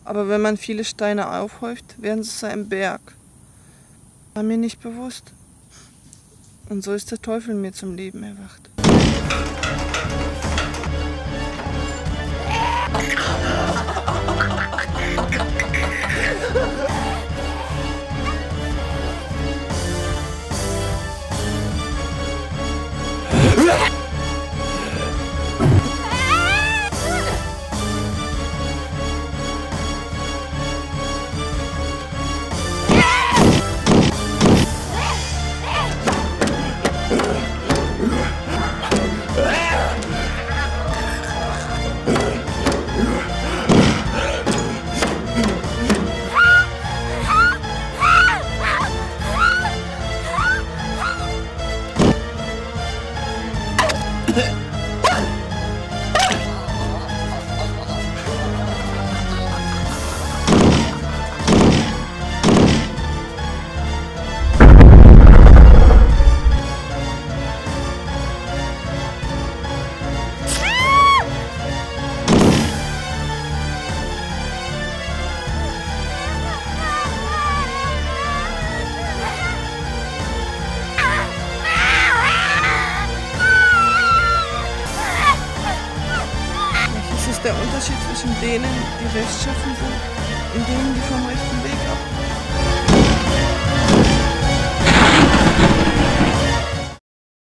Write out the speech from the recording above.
Aber wenn man viele Steine aufhäuft, werden sie zu einem Berg. War mir nicht bewusst. Und so ist der Teufel mir zum Leben erwacht. Der Unterschied zwischen denen, die rechtschaffen sind, und denen, die vom rechten Weg